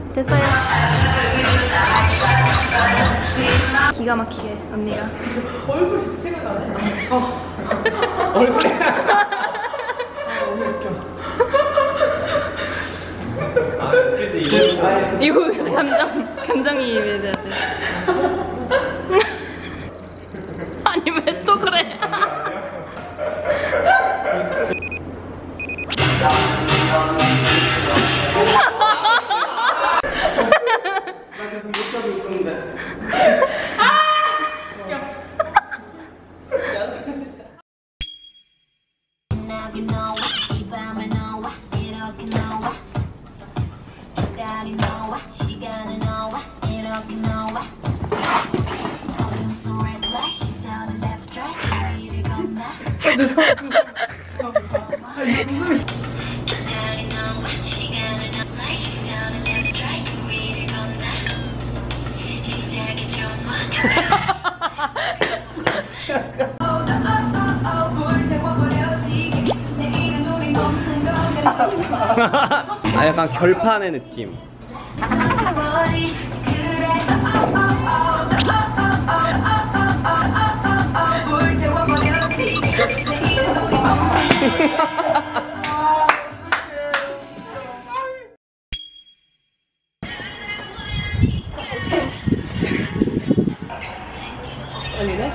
됐어요. 기가 막히게 언니가. 얼굴 생각나네. 얼굴이. 너무 웃겨. 이거 감정이입해야 돼. 아니 왜 또 그래? 아 약간 결판의 느낌. 아니네?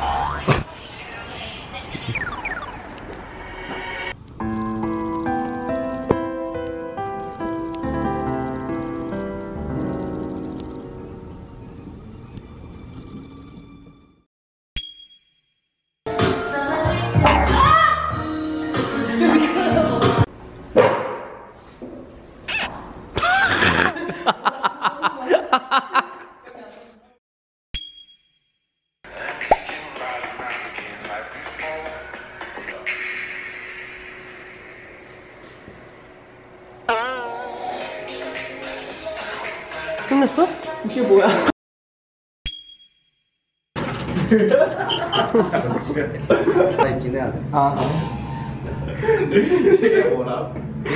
끝났어? 이게 뭐야? 있긴 해야 돼. 아. 이게 뭐라?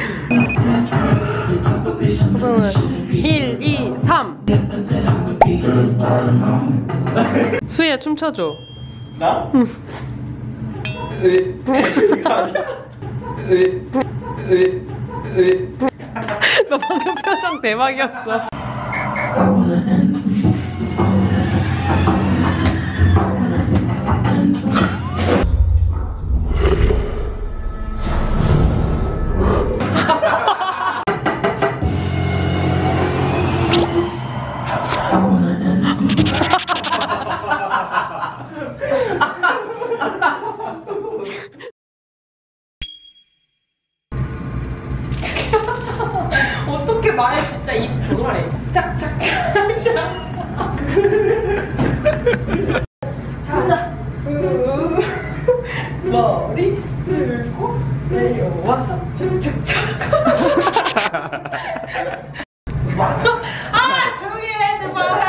우선은 1, 2, 3 수희야 춤춰줘. 나? 응. 너 방금 표정 대박이었어. 어떻게 말해 진짜 입 조절해. 짝짝짝짝. 자자. 머리 쓸고 내려와서 짝짝짝. 아 조용히 해 제발.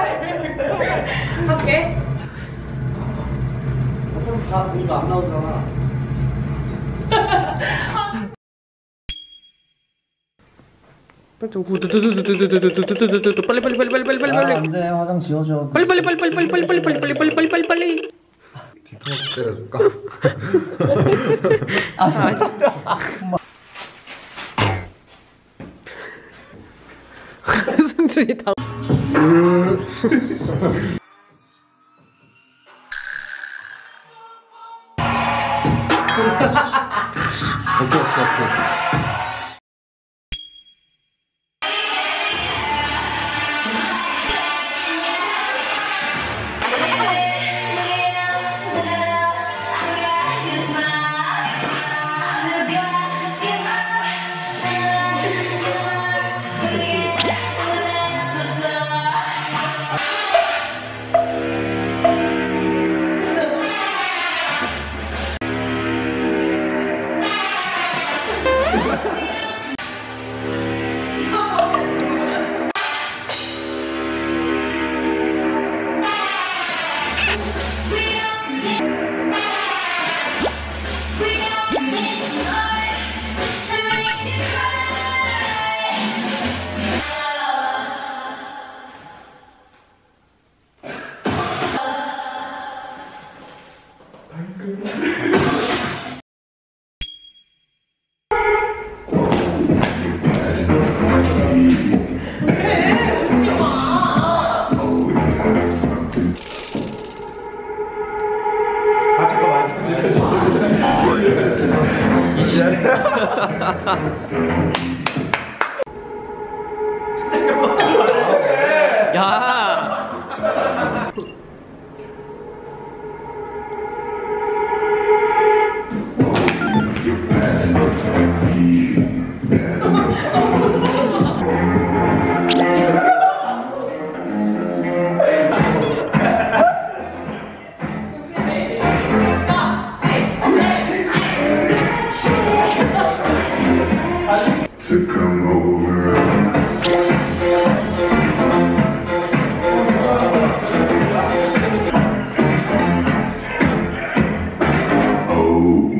할게. 어차피 다 이거 안 나오잖아. 좀 두두두두두두두두두두두두 빨리 빨리 빨리 빨리 빨리 빨리 빨리 안돼 화장 지워줘. 빨리 빨리 빨리 빨리 빨리 빨리 빨리 빨리 빨리 빨리 빨리 빨리 빨리. 뒤통수 때려줄까? 아 진짜. 승준이 다. 오케이. 야. To come over. Oh.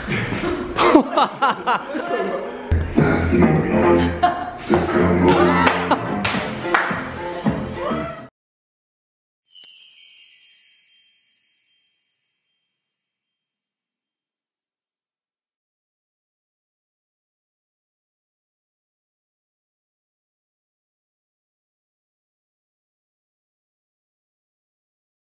Asking me to come over.